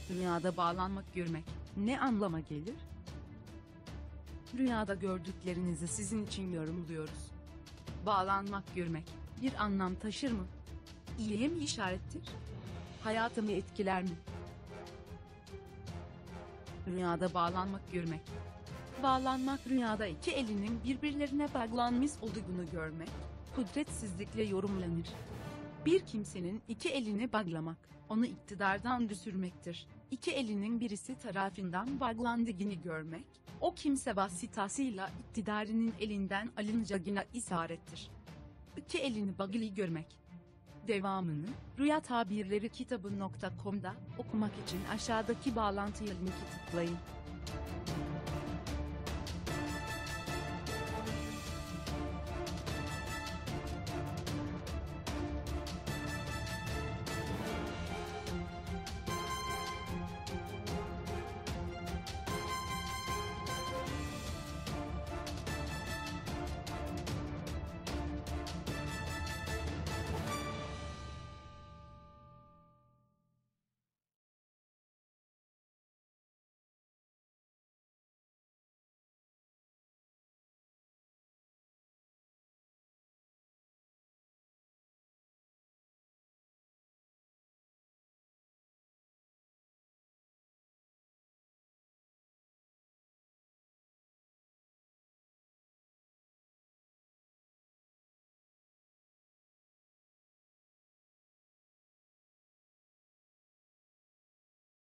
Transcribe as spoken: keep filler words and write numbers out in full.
Rüyada bağlanmak görmek ne anlama gelir? Rüyada gördüklerinizi sizin için yorumluyoruz. Bağlanmak görmek bir anlam taşır mı? İyiye mi işarettir? Hayatımı etkiler mi? Rüyada bağlanmak görmek. Bağlanmak rüyada iki elinin birbirlerine bağlanmış olduğunu görmek, kudretsizlikle yorumlanır. Bir kimsenin iki elini bağlamak, onu iktidardan düşürmektir. İki elinin birisi tarafından bağlandığını görmek, o kimse vasıtasıyla iktidarının elinden alınacağına işarettir. İki elini bağlı görmek. Devamını, Rüya Tabirleri kitabı nokta com'da okumak için aşağıdaki bağlantıya linki tıklayın.